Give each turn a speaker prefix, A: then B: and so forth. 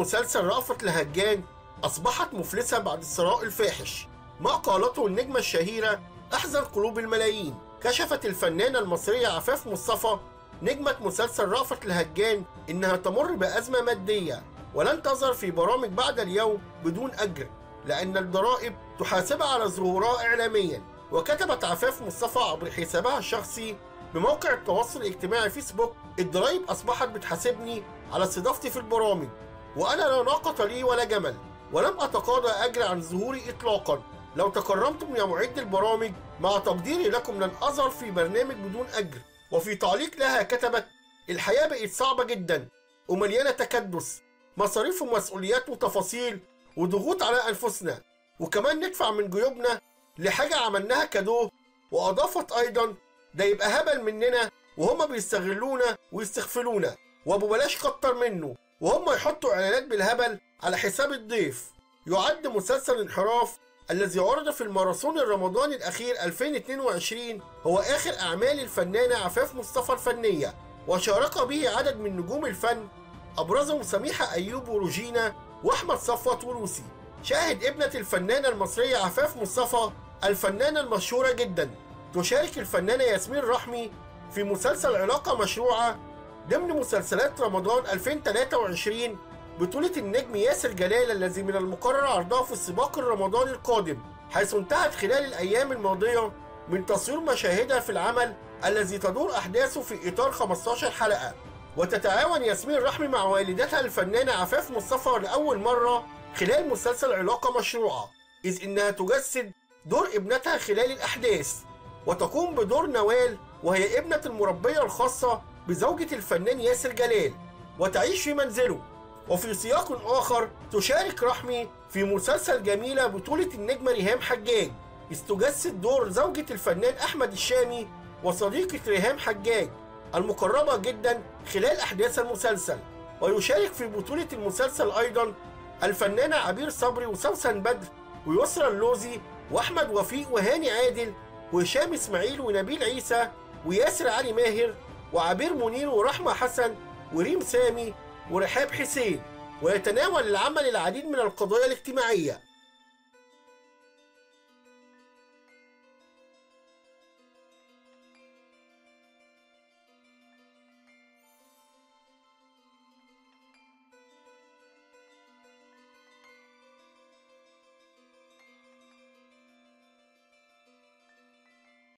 A: مسلسل رأفت الهجان أصبحت مفلسة بعد الثراء الفاحش. ما قالته النجمة الشهيرة أحزن قلوب الملايين. كشفت الفنانة المصرية عفاف مصطفى نجمة مسلسل رأفت الهجان إنها تمر بأزمة مادية ولن تظهر في برامج بعد اليوم بدون أجر، لأن الضرائب تحاسبها على ظهورها إعلاميا. وكتبت عفاف مصطفى عبر حسابها الشخصي بموقع التواصل الاجتماعي فيسبوك: الضرايب أصبحت بتحاسبني على استضافتي في البرامج، وأنا لا ناقة لي ولا جمل، ولم أتقاضى أجر عن ظهوري إطلاقا. لو تكرمتم يا معد البرامج مع تقديري لكم لن أظهر في برنامج بدون أجر. وفي تعليق لها كتبت: الحياة بقت صعبة جدا ومليانة تكدس، مصاريف ومسؤوليات وتفاصيل وضغوط على أنفسنا، وكمان ندفع من جيوبنا لحاجة عملناها كادو. وأضافت أيضا: ده يبقى هبل مننا وهم بيستغلونا ويستغفلونا، وابو بلاش كتر منه، وهم يحطوا اعلانات بالهبل على حساب الضيف. يعد مسلسل انحراف الذي عرض في الماراثون الرمضاني الأخير 2022 هو آخر أعمال الفنانة عفاف مصطفى الفنية، وشارك به عدد من نجوم الفن أبرزهم سميحة أيوب وروجينا وأحمد صفوت وروسي. شاهد ابنة الفنانة المصرية عفاف مصطفى الفنانة المشهورة جدا تشارك الفنانة ياسمين رحمي في مسلسل علاقة مشروعة ضمن مسلسلات رمضان 2023 بطولة النجم ياسر جلال، الذي من المقرر عرضها في السباق الرمضاني القادم، حيث انتهت خلال الأيام الماضية من تصوير مشاهدها في العمل الذي تدور أحداثه في إطار 15 حلقة. وتتعاون ياسمين رحمي مع والدتها الفنانة عفاف مصطفى لأول مرة خلال مسلسل علاقة مشروعة، إذ إنها تجسد دور ابنتها خلال الأحداث، وتقوم بدور نوال وهي ابنة المربية الخاصة بزوجة الفنان ياسر جلال وتعيش في منزله. وفي سياق آخر تشارك رحمي في مسلسل جميلة بطولة النجمة ريهام حجاج، إذ تجسد دور زوجة الفنان أحمد الشامي وصديقة ريهام حجاج المقربة جدا خلال أحداث المسلسل. ويشارك في بطولة المسلسل أيضا الفنانة عبير صبري وسوسن بدر ويسرى اللوزي وأحمد وفيق وهاني عادل وهشام إسماعيل ونبيل عيسى وياسر علي ماهر وعبير منير ورحمة حسن وريم سامي ورحاب حسين. ويتناول العمل العديد من القضايا الاجتماعية